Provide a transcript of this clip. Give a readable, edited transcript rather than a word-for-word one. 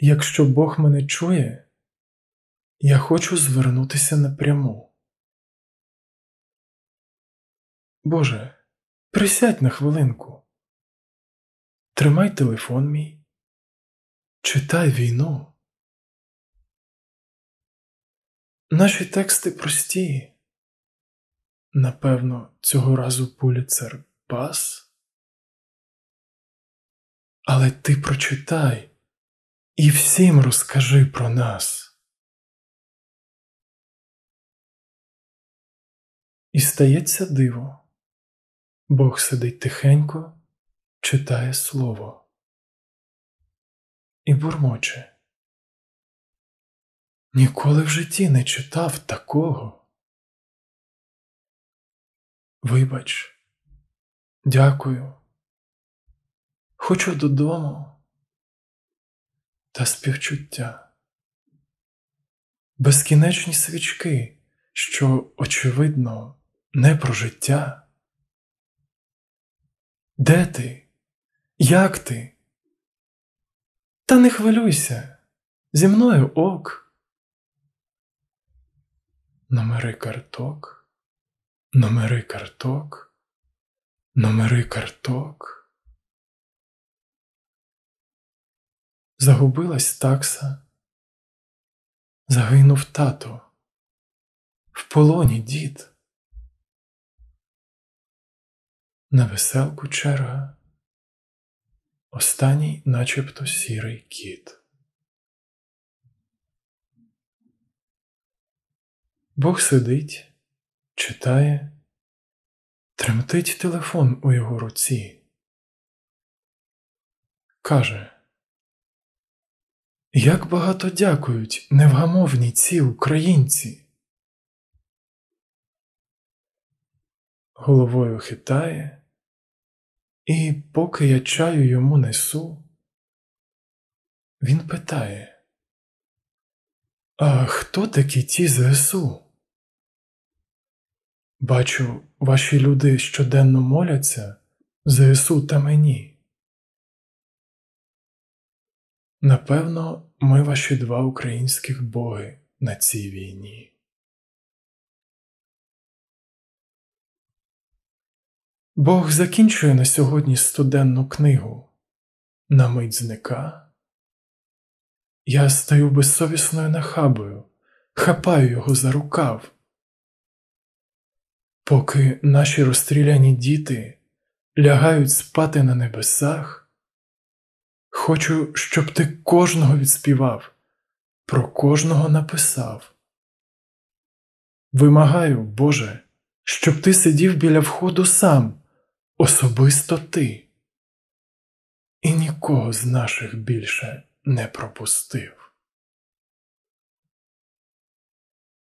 якщо Бог мене чує, я хочу звернутися напряму. Боже, присядь на хвилинку. Тримай телефон мій. Читай війну. Наші тексти прості. Напевно, цього разу Пулітцер пас. Але ти прочитай і всім розкажи про нас. І стається диво. Бог сидить тихенько, читає слово. І бурмоче. Ніколи в житті не читав такого. Вибач, дякую. Хочу додому. Та співчуття. Безкінечні свічки, що, очевидно, не про життя. Де ти? Як ти? Та не хвилюйся, зі мною ок. Номери карток, номери карток, номери карток. Загубилась такса, загинув тато, в полоні дід. На веселку черга, останній начебто сірий кіт. Бог сидить, читає, тремтить телефон у його руці. Каже: як багато дякують невгамовні ці українці. Головою хитає, і поки я чаю йому несу, він питає: а хто такі ті ЗСУ? Бачу, ваші люди щоденно моляться ЗСУ та мені. Напевно, ми ваші два українських боги на цій війні. Бог закінчує на сьогодні студенну книгу. На мить зника. Я стаю безсовісною нахабою, хапаю його за рукав. Поки наші розстріляні діти лягають спати на небесах, хочу, щоб ти кожного відспівав, про кожного написав. Вимагаю, Боже, щоб ти сидів біля входу сам, особисто ти, і нікого з наших більше не пропустив.